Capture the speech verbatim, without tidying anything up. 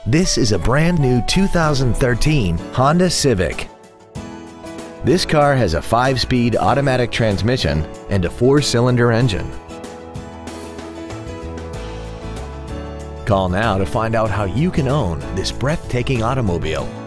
This is a brand new two thousand thirteen Honda Civic. This car has a five-speed automatic transmission and a four-cylinder engine. Call now to find out how you can own this breathtaking automobile.